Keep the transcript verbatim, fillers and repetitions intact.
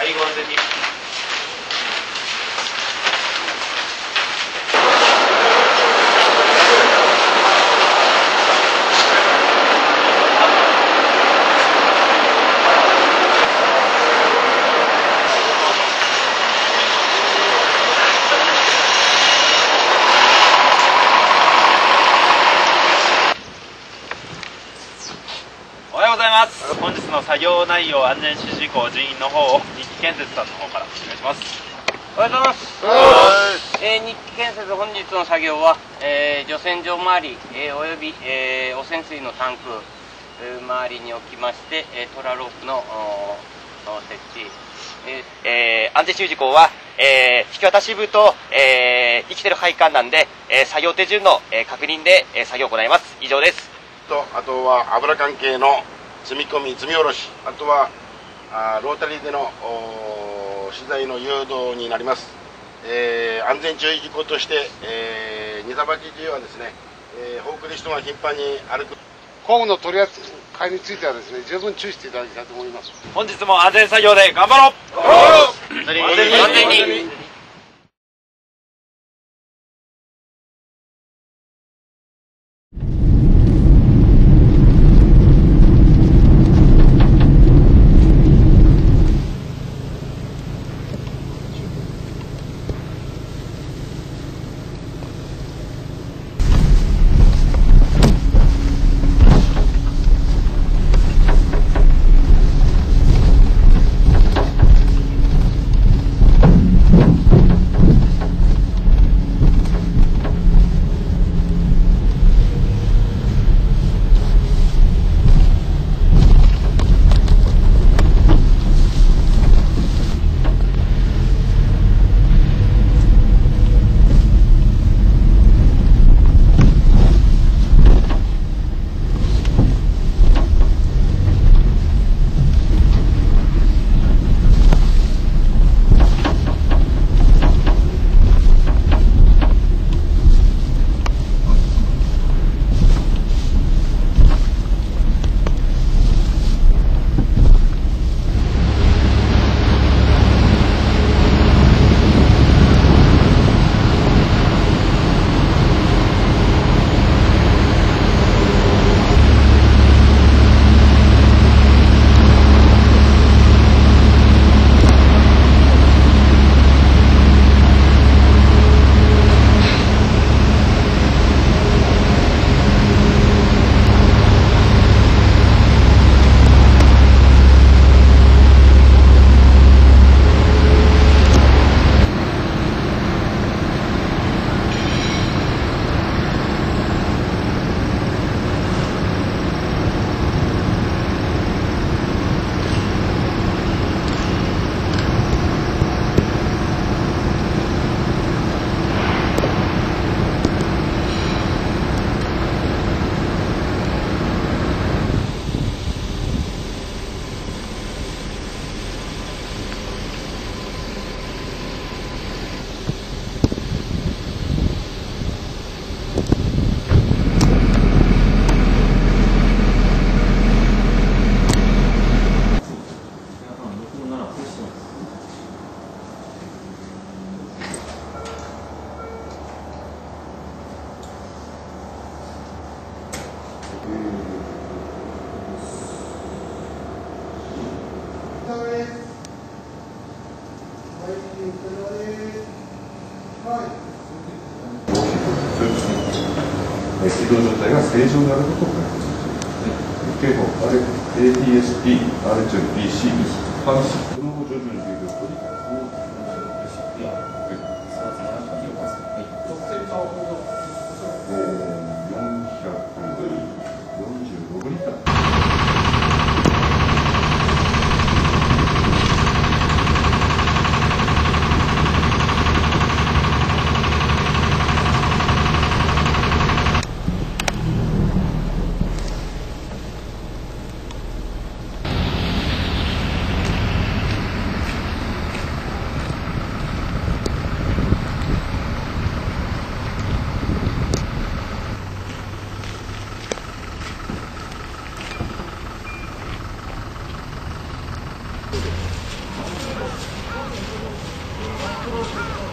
はい、ご安全に。おはようございます。本日の作業内容、安全指示事項、人員の方を日記建設さんの方からお願いします。 おはようございます。えー、日記建設本日の作業は、えー、除染場周り、えー、および、えー、汚染水のタンク、えー、周りにおきまして、えー、トラロープの設置、えーえー、安全指示事項は、えー、引き渡し部と、えー、生きてる配管なんで、えー、作業手順の、えー、確認で、えー、作業を行います。以上です。 とあとは油関係の積み込み積み下ろし、あとはあロータリーでの資材の誘導になります。えー、安全注意事項として、えー、荷さばき時はですね、えー、フォークリストが頻繁に歩く工具の取り扱いについてはですね、十分注意していただきたいと思います。 本日も安全作業で頑張ろう。 安全に。 軌道状態が正常であることを確認します。警報、エーティーエスピー、アールエイチエルピーシー、監視、この徐々に流動取り、よんひゃくよんじゅうろくリッター。 クロス